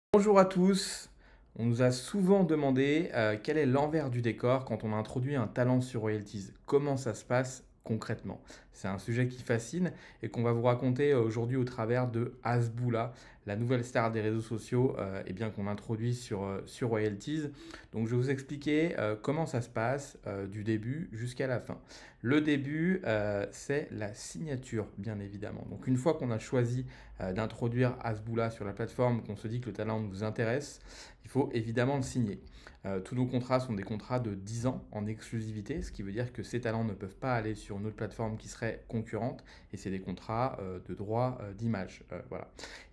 Bonjour à tous. On nous a souvent demandé quel est l'envers du décor quand on introduit un talent sur Royalties. Comment ça se passe concrètement? C'est un sujet qui fascine et qu'on va vous raconter aujourd'hui au travers de Hasboula, la nouvelle star des réseaux sociaux et bien qu'on introduit sur Royalties. Donc je vais vous expliquer comment ça se passe du début jusqu'à la fin. Le début, c'est la signature, bien évidemment. Donc une fois qu'on a choisi d'introduire Hasboula sur la plateforme, qu'on se dit que le talent nous intéresse, il faut évidemment le signer. Tous nos contrats sont des contrats de 10 ans en exclusivité, ce qui veut dire que ces talents ne peuvent pas aller sur une autre plateforme qui serait concurrente, et c'est des contrats de droit d'image. Voilà.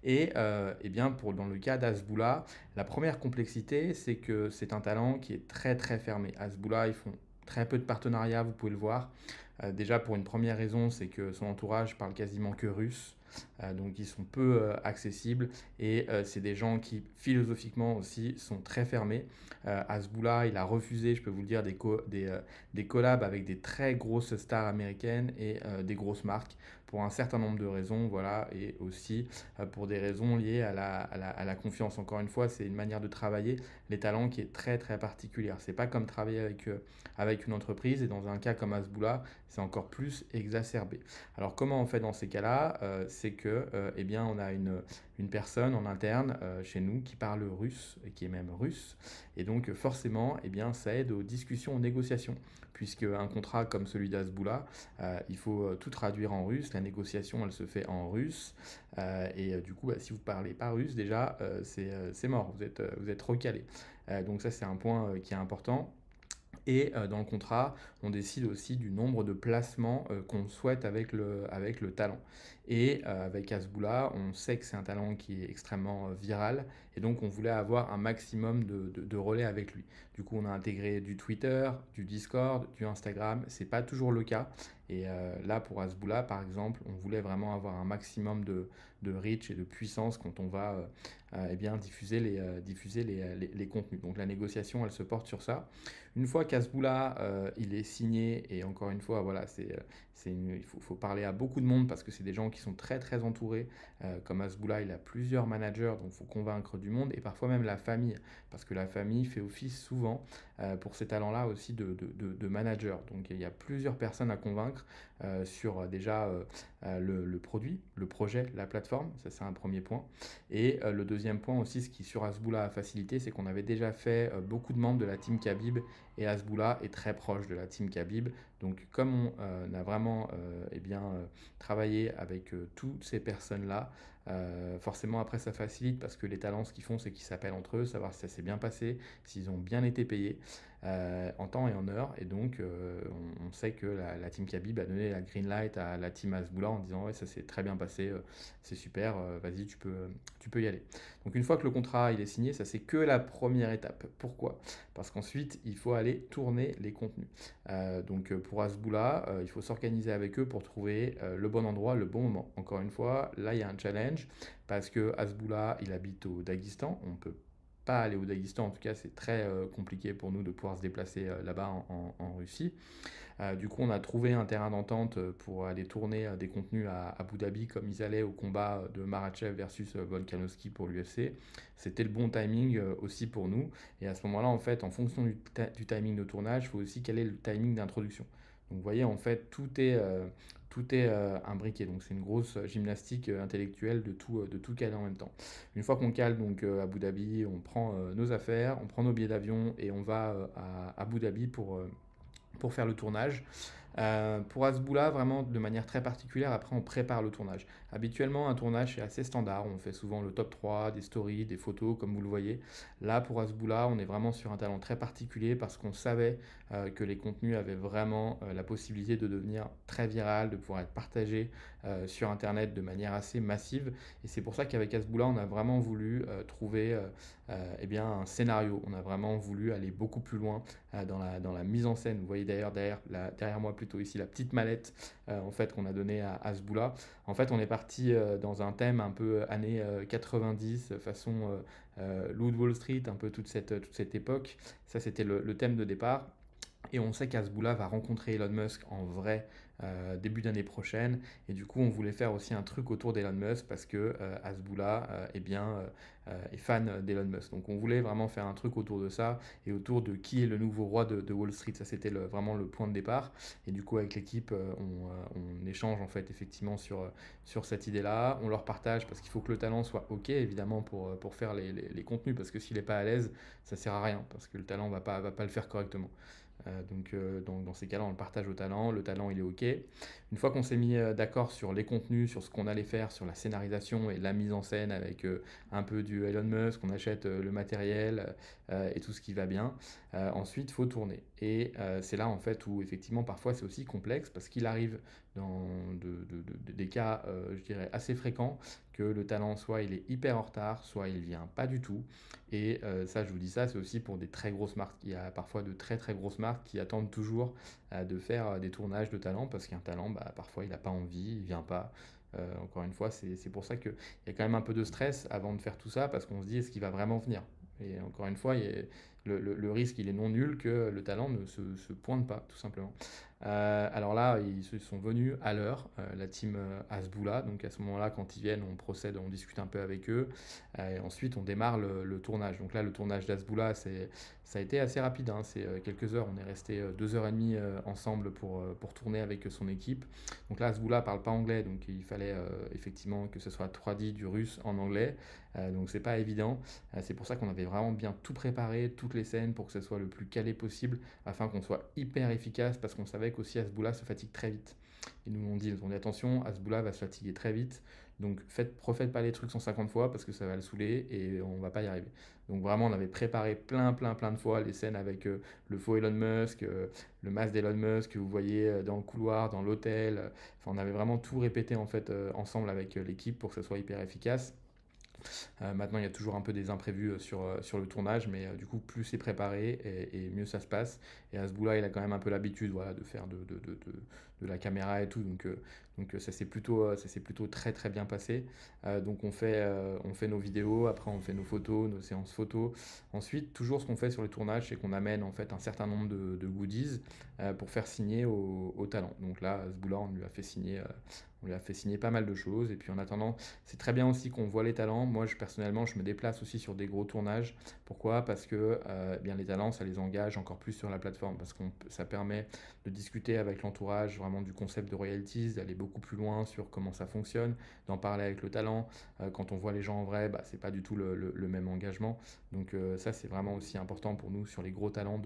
Et bien dans le cas d'Hasboula, la première complexité, c'est que c'est un talent qui est très très fermé. Hasboula, ils font très peu de partenariats, vous pouvez le voir. Déjà pour une première raison, c'est que son entourage parle quasiment que russe. Donc ils sont peu accessibles et c'est des gens qui philosophiquement aussi sont très fermés. Hasboula, il a refusé, je peux vous le dire, des collabs avec des très grosses stars américaines et des grosses marques pour un certain nombre de raisons, voilà, et aussi pour des raisons liées à la confiance. Encore une fois, c'est une manière de travailler les talents qui est très très particulière. C'est pas comme travailler avec une entreprise, et dans un cas comme Hasboula, c'est encore plus exacerbé. Alors comment on fait dans ces cas-là? C'est que eh bien, on a une personne en interne chez nous qui parle russe, et qui est même russe, et donc forcément eh bien, ça aide aux discussions, aux négociations, puisque un contrat comme celui d'Hasboula, il faut tout traduire en russe, la négociation elle se fait en russe, et du coup si vous ne parlez pas russe déjà c'est mort, vous êtes recalé. Donc ça c'est un point qui est important. Et dans le contrat, on décide aussi du nombre de placements qu'on souhaite avec le talent. Et avec Hasboula, on sait que c'est un talent qui est extrêmement viral, et donc on voulait avoir un maximum de relais avec lui. Du coup, on a intégré du Twitter, du Discord, du Instagram. C'est pas toujours le cas. Et là, pour Hasboula, par exemple, on voulait vraiment avoir un maximum de reach et de puissance quand on va eh bien, diffuser les contenus. Donc la négociation, elle se porte sur ça. Une fois qu'Hasboula il est signé, et encore une fois, voilà, faut parler à beaucoup de monde parce que c'est des gens qui sont très très entourés. Comme Hasboula, il a plusieurs managers, donc il faut convaincre du monde, et parfois même la famille, parce que la famille fait office souvent pour ces talents-là aussi de manager. Donc il y a plusieurs personnes à convaincre sur déjà le produit, le projet, la plateforme, ça c'est un premier point. Et le deuxième point aussi, ce qui sur Hasboula a facilité, c'est qu'on avait déjà fait beaucoup de membres de la team Khabib, et Hasboula est très proche de la team Khabib. Donc comme on a vraiment eh bien, travaillé avec toutes ces personnes-là, forcément après ça facilite, parce que les talents ce qu'ils font c'est qu'ils s'appellent entre eux, savoir si ça s'est bien passé, s'ils ont bien été payés en temps et en heure. Et donc on sait que la team Khabib a donné la green light à la team Hasboula en disant ouais ça s'est très bien passé, c'est super, vas-y tu peux y aller. Donc une fois que le contrat il est signé, ça c'est que la première étape. Pourquoi? Parce qu'ensuite il faut aller tourner les contenus. Donc pour Hasboula, il faut s'organiser avec eux pour trouver le bon endroit, le bon moment. Encore une fois, là il y a un challenge parce que Hasboula il habite au Daghestan, on peut pas aller au Daghestan, en tout cas c'est très compliqué pour nous de pouvoir se déplacer là-bas en Russie. Du coup, on a trouvé un terrain d'entente pour aller tourner des contenus à Abu Dhabi, comme ils allaient au combat de Makhachev versus Volkanovski pour l'UFC. C'était le bon timing aussi pour nous. Et à ce moment-là, en fait, en fonction du timing de tournage, il faut aussi quel est le timing d'introduction. Donc, vous voyez, en fait, tout est imbriqué. Donc, c'est une grosse gymnastique intellectuelle de tout caler en même temps. Une fois qu'on cale donc Abu Dhabi, on prend nos affaires, on prend nos billets d'avion et on va à Abu Dhabi pour faire le tournage. Pour Hasboula, vraiment de manière très particulière, après on prépare le tournage. Habituellement, un tournage est assez standard, on fait souvent le top 3, des stories, des photos, comme vous le voyez. Là, pour Hasboula, on est vraiment sur un talent très particulier parce qu'on savait que les contenus avaient vraiment la possibilité de devenir très viral, de pouvoir être partagés sur Internet de manière assez massive. Et c'est pour ça qu'avec Hasboula, on a vraiment voulu trouver eh bien, un scénario. On a vraiment voulu aller beaucoup plus loin dans la mise en scène. Vous voyez d'ailleurs derrière moi plutôt ici la petite mallette en fait qu'on a donnée à Hasboula. En fait, on est parti dans un thème un peu années 90, façon Loup de Wall Street, un peu toute cette époque. Ça, c'était le thème de départ. Et on sait qu'Hasbullah va rencontrer Elon Musk en vrai début d'année prochaine. Et du coup, on voulait faire aussi un truc autour d'Elon Musk parce que Hasbullah est fan d'Elon Musk. Donc on voulait vraiment faire un truc autour de ça et autour de qui est le nouveau roi de Wall Street. Ça, c'était vraiment le point de départ. Et du coup, avec l'équipe, on échange en fait effectivement sur cette idée-là. On leur partage parce qu'il faut que le talent soit OK, évidemment, pour faire les contenus. Parce que s'il n'est pas à l'aise, ça ne sert à rien parce que le talent va pas le faire correctement. Dans ces cas-là, on le partage le talent il est OK. Une fois qu'on s'est mis d'accord sur les contenus, sur ce qu'on allait faire, sur la scénarisation et la mise en scène avec un peu du Elon Musk, on achète le matériel et tout ce qui va bien, ensuite il faut tourner. Et c'est là en fait où effectivement parfois c'est aussi complexe parce qu'il arrive dans des cas, je dirais, assez fréquents que le talent soit il est hyper en retard, soit il vient pas du tout. Et ça, je vous dis ça, c'est aussi pour des très grosses marques. Il y a parfois de très très grosses marques qui attendent toujours de faire des tournages de talent parce qu'un talent, bah, parfois, il n'a pas envie, il vient pas. Encore une fois, c'est pour ça qu'il y a quand même un peu de stress avant de faire tout ça parce qu'on se dit est-ce qu'il va vraiment venir. Et encore une fois, le risque il est non nul que le talent ne se pointe pas, tout simplement. Alors là, ils se sont venus à l'heure, la team Hasbullah. Donc à ce moment-là, quand ils viennent, on procède, on discute un peu avec eux. Et ensuite, on démarre le tournage. Donc là, le tournage d'Hasbullah, ça a été assez rapide, hein. C'est quelques heures. On est resté 2 heures et demie ensemble pour tourner avec son équipe. Donc là, Hasbullah parle pas anglais, donc il fallait effectivement que ce soit traduit du russe en anglais. Donc c'est pas évident. C'est pour ça qu'on avait vraiment bien tout préparé, toutes les scènes pour que ce soit le plus calé possible, afin qu'on soit hyper efficace, parce qu'on savait qu'aussi Hasbullah se fatigue très vite. Ils nous ont dit attention, Hasbullah va se fatiguer très vite, donc refaites pas les trucs 150 fois parce que ça va le saouler et on va pas y arriver. Donc vraiment, on avait préparé plein de fois les scènes avec le faux Elon Musk, le masque d'Elon Musk que vous voyez dans le couloir, dans l'hôtel. Enfin, on avait vraiment tout répété en fait ensemble avec l'équipe pour que ce soit hyper efficace. Maintenant, il y a toujours un peu des imprévus sur le tournage, mais du coup, plus c'est préparé et mieux ça se passe. Et Hasbullah, il a quand même un peu l'habitude, voilà, de faire de la caméra et tout, donc ça s'est plutôt très très bien passé. Donc on fait nos vidéos, après on fait nos photos, nos séances photos. Ensuite, toujours ce qu'on fait sur le tournage, c'est qu'on amène en fait un certain nombre de goodies pour faire signer au talent. Donc là, Hasbullah, on lui a fait signer pas mal de choses. Et puis en attendant, c'est très bien aussi qu'on voit les talents. Moi, personnellement, je me déplace aussi sur des gros tournages. Pourquoi? Parce que bien, les talents, ça les engage encore plus sur la plateforme. Parce que ça permet de discuter avec l'entourage vraiment du concept de royalties, d'aller beaucoup plus loin sur comment ça fonctionne, d'en parler avec le talent. Quand on voit les gens en vrai, bah, c'est pas du tout le même engagement. Donc ça, c'est vraiment aussi important pour nous sur les gros talents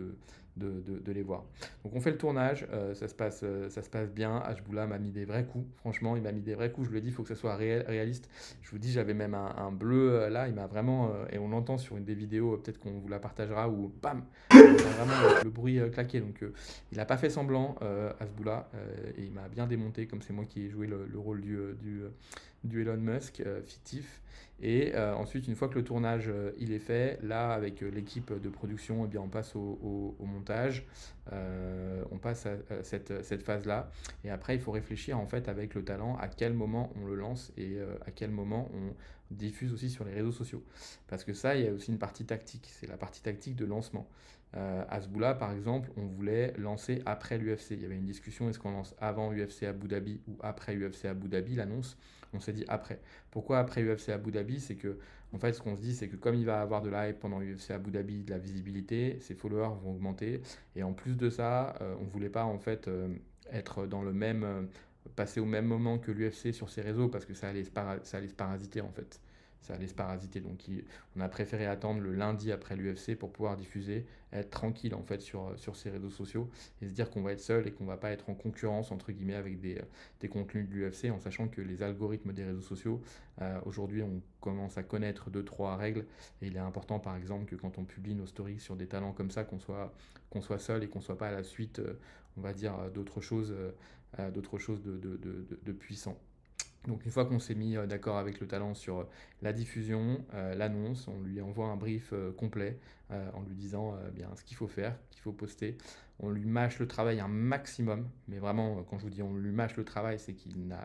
de les voir. Donc on fait le tournage, ça se passe bien. Hboula m'a mis des vrais coups, franchement, il m'a mis des vrais coups. Je lui ai dit, il faut que ça soit réaliste. Je vous dis, j'avais même un bleu là, il m'a vraiment, et on l'entend sur une des vidéos, peut-être qu'on vous la partagera, où bam, on entend vraiment le bruit claquer. Donc il n'a pas fait semblant, Hboula, et il m'a bien démonté, comme c'est moi qui ai joué le rôle du Elon Musk fictif. Et ensuite, une fois que le tournage il est fait, là, avec l'équipe de production, eh bien, on passe au montage, on passe à cette phase-là. Et après, il faut réfléchir en fait avec le talent à quel moment on le lance et à quel moment on diffuse aussi sur les réseaux sociaux. Parce que ça, il y a aussi une partie tactique, c'est la partie tactique de lancement. Hasbullah, par exemple, on voulait lancer après l'UFC. Il y avait une discussion, est-ce qu'on lance avant UFC Abu Dhabi ou après UFC Abu Dhabi, l'annonce? On s'est dit après. Pourquoi après UFC Abu Dhabi? C'est que, en fait, ce qu'on se dit, c'est que comme il va avoir de la hype pendant UFC Abu Dhabi, de la visibilité, ses followers vont augmenter. Et en plus de ça, on ne voulait pas, en fait, être dans le même, passer au même moment que l'UFC sur ses réseaux parce que ça allait se parasiter, en fait. Ça allait se parasiter. Donc, on a préféré attendre le lundi après l'UFC pour pouvoir diffuser, être tranquille, en fait, sur ses réseaux sociaux et se dire qu'on va être seul et qu'on va pas être en concurrence, entre guillemets, avec des contenus de l'UFC, en sachant que les algorithmes des réseaux sociaux, aujourd'hui, on commence à connaître deux, trois règles. Et il est important, par exemple, que quand on publie nos stories sur des talents comme ça, qu'on soit seul et qu'on soit pas à la suite, on va dire, d'autres choses de puissant. Donc une fois qu'on s'est mis d'accord avec le talent sur la diffusion, l'annonce, on lui envoie un brief complet en lui disant bien ce qu'il faut faire, qu'il faut poster. On lui mâche le travail un maximum, mais vraiment quand je vous dis on lui mâche le travail, c'est qu'il n'a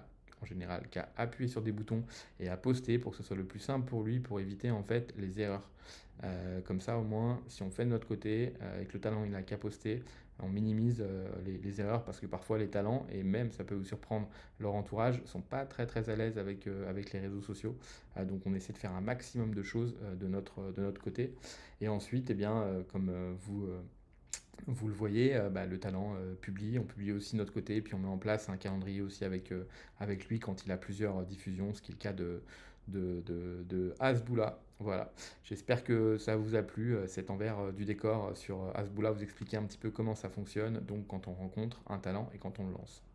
en général qu'à appuyer sur des boutons et à poster pour que ce soit le plus simple pour lui, pour éviter en fait les erreurs. Comme ça, au moins, si on fait de notre côté et que le talent il a qu'à poster, on minimise les erreurs parce que parfois les talents, et même ça peut vous surprendre, leur entourage, ne sont pas très très à l'aise avec les réseaux sociaux. Donc on essaie de faire un maximum de choses de notre côté. Et ensuite, eh bien, comme vous le voyez, bah, le talent publie, on publie aussi de notre côté, puis on met en place un calendrier aussi avec lui quand il a plusieurs diffusions, ce qui est le cas de Hasboula. Voilà, j'espère que ça vous a plu, cet envers du décor sur Hasboula, vous expliquer un petit peu comment ça fonctionne, donc quand on rencontre un talent et quand on le lance.